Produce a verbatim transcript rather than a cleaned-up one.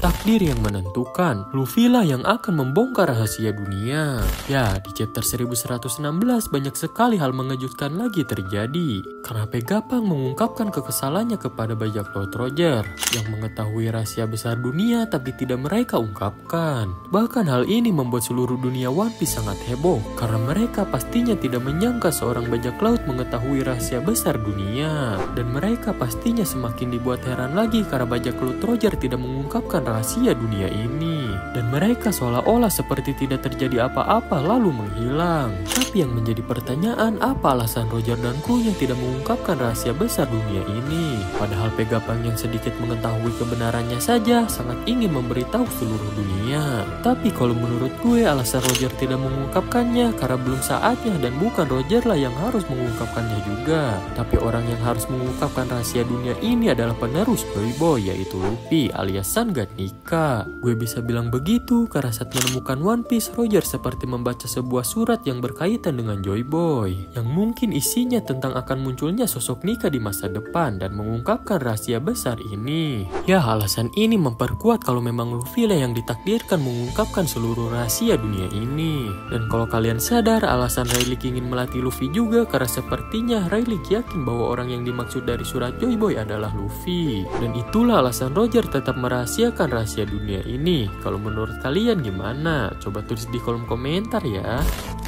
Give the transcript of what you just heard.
Takdir yang menentukan, Luffy lah yang akan membongkar rahasia dunia. Ya, di chapter seribu seratus enam belas banyak sekali hal mengejutkan lagi terjadi. Karena Vegapunk mengungkapkan kekesalannya kepada bajak laut Roger yang mengetahui rahasia besar dunia tapi tidak mereka ungkapkan. Bahkan hal ini membuat seluruh dunia One Piece sangat heboh karena mereka pastinya tidak menyangka seorang bajak laut mengetahui rahasia besar dunia. Dan mereka pastinya semakin dibuat heran lagi karena bajak laut Roger tidak mengungkapkan rahasia dunia ini. Dan mereka seolah-olah seperti tidak terjadi apa-apa lalu menghilang. Tapi yang menjadi pertanyaan, apa alasan Roger dan krunya tidak mengungkapkan rahasia besar dunia ini? Padahal Vegapunk yang sedikit mengetahui kebenarannya saja sangat ingin memberitahu seluruh dunia. Tapi kalau menurut gue alasan Roger tidak mengungkapkannya karena belum saatnya dan bukan Roger lah yang harus mengungkapkannya juga. Tapi orang yang harus mengungkapkan rahasia dunia ini adalah penerus Joy Boy yaitu Luffy alias Sun God Nika. Gue bisa bilang begitu karena saat menemukan One Piece, Roger seperti membaca sebuah surat yang berkaitan dengan Joy Boy yang mungkin isinya tentang akan munculnya sosok Nika di masa depan dan mengungkapkan rahasia besar ini. Ya, alasan ini memperkuat kalau memang Luffy lah yang ditakdirkan mengungkapkan seluruh rahasia dunia ini. Dan kalau kalian sadar, alasan Rayleigh ingin melatih Luffy juga karena sepertinya Rayleigh yakin bahwa orang yang dimaksud dari surat Joy Boy adalah Luffy. Dan itulah alasan Roger tetap merahasiakan rahasia dunia ini. Kalau menurut kalian gimana? Coba tulis di kolom komentar ya.